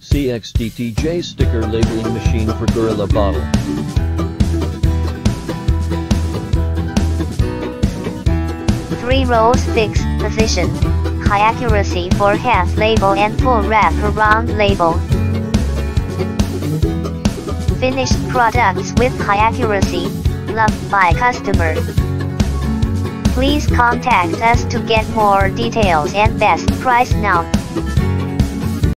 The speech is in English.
CXM-CHENGXIANG sticker labeling machine for Gorilla bottle. Three rows fixed position, high accuracy for half label and full wrap around label. Finished products with high accuracy, loved by customer. Please contact us to get more details and best price now.